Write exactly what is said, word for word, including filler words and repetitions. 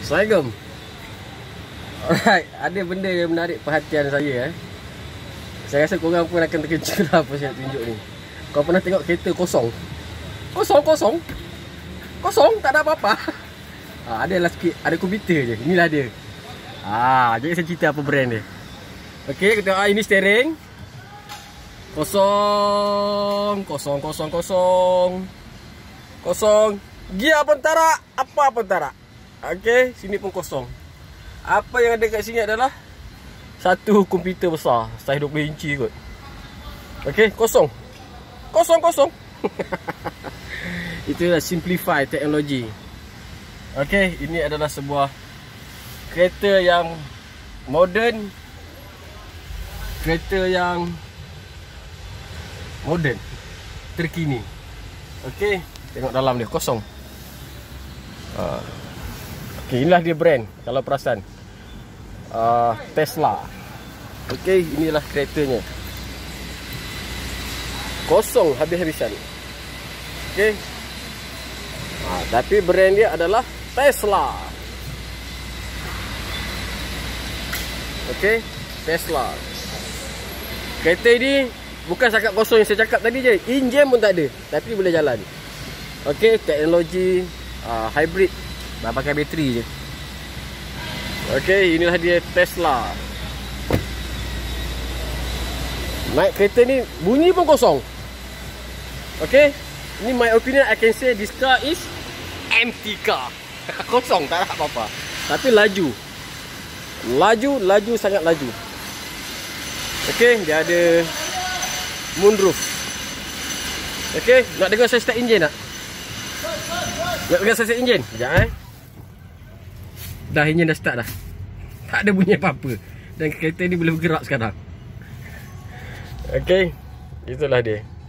Assalamualaikum. Alright, ada benda yang menarik perhatian saya eh. Saya rasa korang pun akan terkejut lah apa saya tunjuk ni. Kau pernah tengok kereta kosong? Kosong, kosong. Kosong, tak ada apa-apa. Ha, adalah sikit, ada komputer je. Inilah dia. Ah, jadi saya cerita apa brand dia. Okey, kita tengok ah, ini steering. Kosong, kosong, kosong, kosong. Kosong. Gear pun tak ada, apa pun tak ada. Okey, sini pun kosong. Apa yang ada kat sini adalah satu komputer besar, saiz dua puluh inci kot. Okey, kosong. Kosong, kosong. Itulah simplify teknologi. Okey, ini adalah sebuah kereta yang moden. Kereta yang moden, terkini. Okey, tengok dalam dia, kosong. uh. Okey, inilah dia brand, kalau perasan. uh, Tesla. Okey, inilah keretanya. Kosong habis-habisan. Okey. Ha, tapi brand dia adalah Tesla. Okey, Tesla. Kereta ini bukan cakap kosong yang saya cakap tadi je. Enjin pun tak ada, tapi boleh jalan. Okey, teknologi uh, hybrid, dah pakai bateri je. Okey, inilah dia Tesla. Naik kereta ni bunyi pun kosong. Okey, ini my opinion, I can say this car is empty car. Kosong, tak ada apa-apa. Tapi laju. Laju, laju, sangat laju. Okey, dia ada moonroof. Okey, nak dengar saya start enjin tak? Nak dengar saya start enjin? Sekejap eh. Dah, enjin dah start dah. Tak ada bunyi apa-apa. Dan kereta ni boleh bergerak sekarang. Okey, itulah dia.